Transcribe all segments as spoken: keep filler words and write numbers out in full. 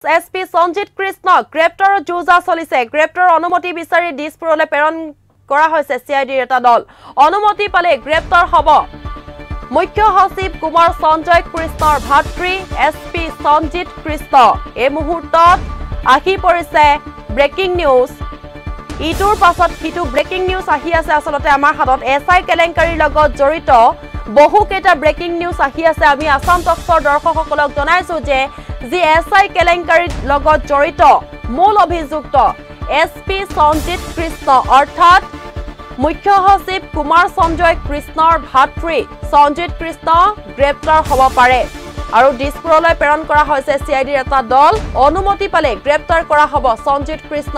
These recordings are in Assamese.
S P Sanjit Krishna গ্ৰেপ্তাৰৰ জুজা চলিছে গ্ৰেপ্তাৰৰ অনুমতি বিচাৰি দিছপুৰলৈ প্ৰেৰণ কৰা হৈছে C I D এটা দল অনুমতি পালে গ্ৰেপ্তাৰ হ'ব মুখ্য সচিব কুমাৰ সঞ্জয় কৃষ্ণৰ ভাতৃ S P Sanjit Krishna এই মুহূৰ্তত আহি পৰিছে ব্ৰেকিং নিউজ ইটোৰ পাছত হিটো ব্ৰেকিং নিউজ আহি আছে আসলতে আমাৰ হাতত S I কেলেংকাৰীৰ লগত জড়িত বহু কেইটা ব্ৰেকিং নিউজ আহি আছে আমি আসাম টক্সৰ দৰ্শকসকলক জনাইছো যে জি S I কেলেংকাৰীৰ লগত জড়িত মূল অভিযুক্ত S P Sanjit Krishna অৰ্থাৎ মুখ্য সচিব কুমাৰ সঞ্জয় কৃষ্ণৰ ভাতৃ সঞ্জিত কৃষ্ণ গ্ৰেপ্তাৰ হ'ব পাৰে আৰু দিছপুৰলৈ প্ৰেৰণ কৰা হৈছে C I D এটা দল অনুমতি পালে গ্ৰেপ্তাৰ কৰা হ'ব সঞ্জিত কৃষ্ণ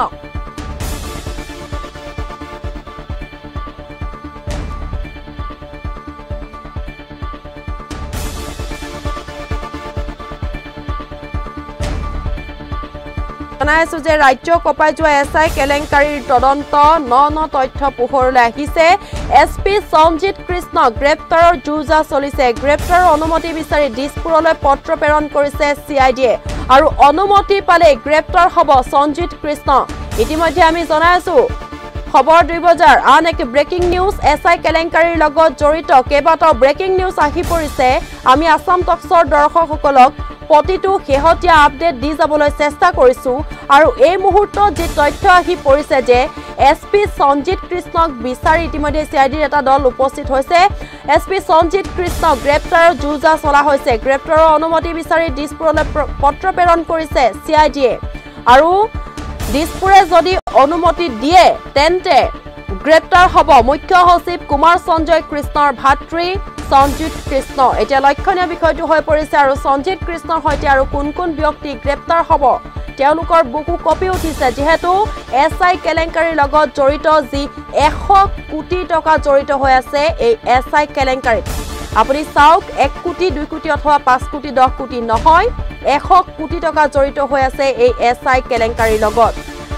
জানাইছো যে ৰাজ্য কপাই যোৱা S I কেলেংকাৰীৰ তদন্ত ন ন তথ্য পোহৰলৈ আহিছে S P Sanjit Krishna গ্ৰেপ্তাৰৰ জুজা চলিছে গ্ৰেপ্তাৰৰ অনুমতি বিচাৰি দিছপুৰলৈ পত্ৰ প্ৰেৰণ কৰিছে C I D আৰু অনুমতি পালে গ্ৰেপ্তাৰ হ'ব সঞ্জিত কৃষ্ণ ইতিমধ্যে আমি জনাইছো খবৰ দুই বজাৰ আন এক ব্ৰেকিং নিউজ S I কেলেংকাৰীৰ লগত জড়িত কেইবাটাও ব্ৰেকিং নিউজ আহি পৰিছে আমি আসাম টক্সৰ দৰ্শকসকলক প্ৰতিটো হেহতিয়া আপডেট দি যাবলৈ চেষ্টা কৰিছো আৰু এই মুহূৰ্তত যে তথ্য আহি পৰিছে যে S P Sanjit Krishnক বিচাৰি ইতিমধ্যে C I D এটা দল উপস্থিত হৈছে S P Sanjit Krishna গ্ৰেপ্তাৰৰ জুজা চলা হৈছে গ্ৰেপ্তাৰৰ অনুমতি বিচাৰি দিছপুৰলৈ পত্ৰ প্ৰেৰণ কৰিছে C I D আৰু দিছপুৰে যদি অনুমতি দিয়ে তেন্তে গ্ৰেপ্তাৰ হ'ব মুখ্য সচিব কুমাৰ সঞ্জয় কৃষ্ণৰ ভাতৃ সঞ্জিত কৃষ্ণ এটা লক্ষণীয় বিষয়টো হৈ পৰিছে আৰু সঞ্জিত কৃষ্ণৰ হৈতে আৰু কোন কোন ব্যক্তি গ্ৰেপ্তাৰ হ'ব তেওঁলোকৰ বুকু কপি উঠিছে যেহেতু S I কেলেংকাৰীৰ লগত জড়িত যি এশ কোটি টকা জড়িত হৈ আছে এই S I কেলেংকাৰীত আপুনি চাওক এক কোটি দুই কোটি অথবা পাঁচ কোটি দহ কোটি নহয় এশ কোটি টকা জড়িত হৈ আছে এই S I কেলেংকাৰীৰ লগত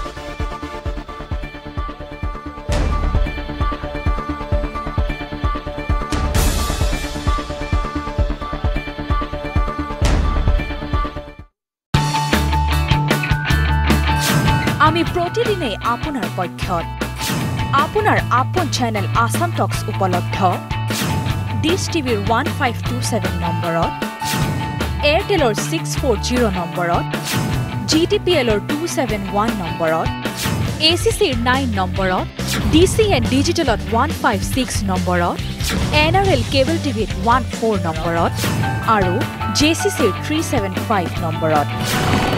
আমি প্ৰতিদিনে আপোনাৰ পক্ষত আপোনাৰ আপন চ্যানেল আসাম টক্স উপলব্ধ ডিশ টিভিৰ one five two seven নম্বৰত এয়াৰটেলৰ six forty নম্বৰত G T P Lৰ two seven one নম্বৰত A C Cৰ nine নম্বৰত D C N ডিজিটেলত one five six নম্বৰত N R L কেবল টিভিত one four নম্বৰত আৰু J C Cৰ three seven five নম্বৰত